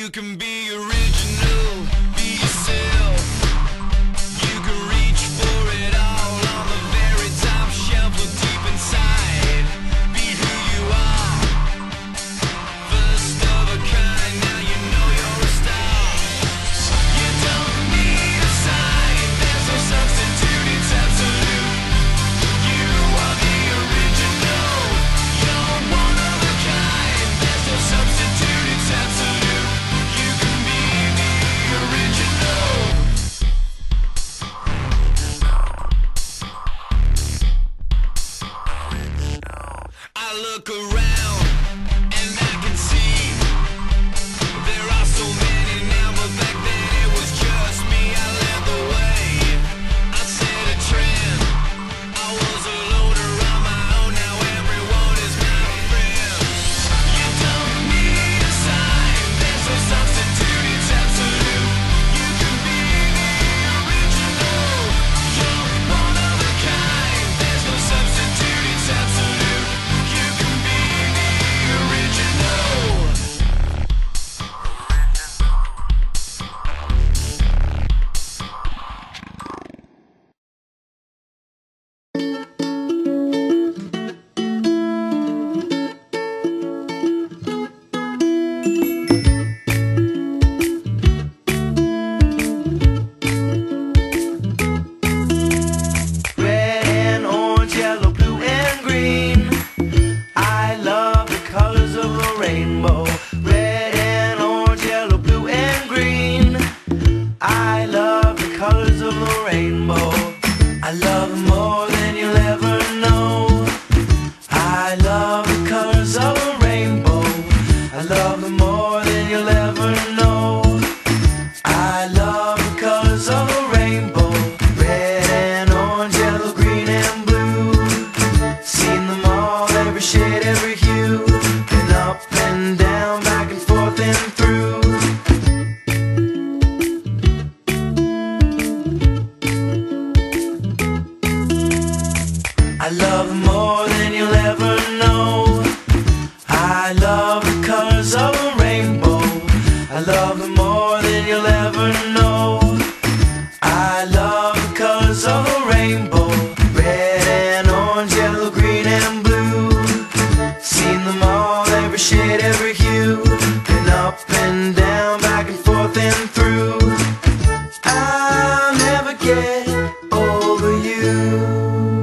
You can be original, be yourself. You can reach for it all on the very top shelf. Look deep inside, be who you are. First of a kind, now you know you're a star. You don't need a sign, there's no substitute, it's absolute. You are the original, you're one of a kind. There's no substitute, it's absolute. You can be the original. I look around and I can see there are so many now, but back then it was just me. I led the way, I set a trend. I was a loner on my own, now everyone is my friend. You don't need a sign, there's no substitute, it's absolute. You can be the original, you're one of a kind. There's no substitute, it's absolute. You can be the original. Red and orange, yellow, blue and green. I love the colors of the rainbow. Red and orange, yellow, blue and green. I love the colors of the rainbow. I love them more than you'll ever know. I love the colors of the rainbow. I love them more than you'll ever know. I love the colors of the rainbow. Red and orange, yellow, green and blue. Seen them all, every shade, every hue. Been up and down, back and forth and through. I love them more than you'll ever know. I love the colors of the rainbow. I love them more than you'll ever know. I love the colors of the rainbow. Red and orange, yellow, green and blue. Seen them all, every shade, every hue. Been up and down, back and forth and through. I'll never get over you.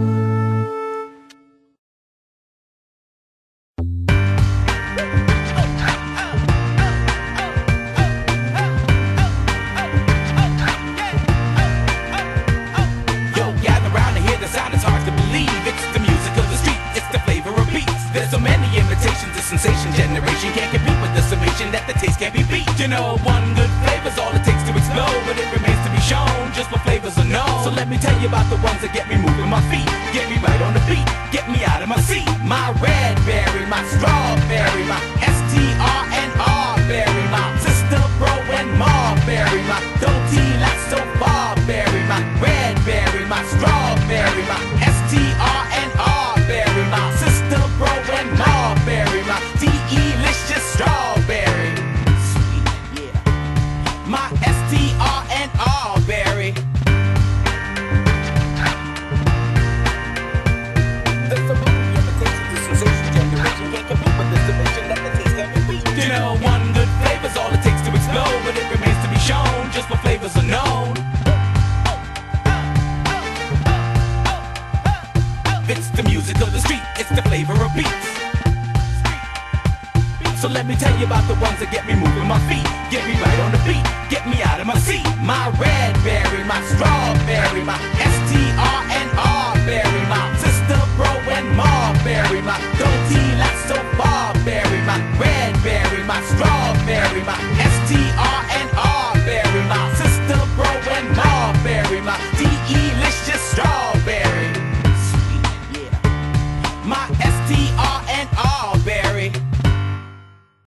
Yo, gather round to hear the sound, it's hard to believe. It's the music of the street, it's the flavor of beats. There's so many imitations, the sensation generation can't compete with the summation that the taste can't be beat. You know, one good flavor's all it takes to explode, but it remains to be shown just what flavors are known. So let me tell you about the ones that get me moving my feet, get me right on the beat, get me out of my seat. My red berry, my strawberry, my STRNR berry, my sister bro and marberry, my goatee not so far berry, my red berry, my strawberry, my STRNR berry, my sister bro and marberry, my delicious strawberry, sweet, yeah, my STRNR berry. There's so many imitations, the sensation generation can't compete with the division that the taste can't be beat. You know, one good flavor's all it takes to explode, but it remains to be shown just what flavors are known. It's the music of the street, it's the flavor of beats. So let me tell you about the ones that get me moving my feet, get me right on the beat, get me out of my seat. My red berry, my strawberry, my STRNR berry, my sister bro and marberry, my goatee not so far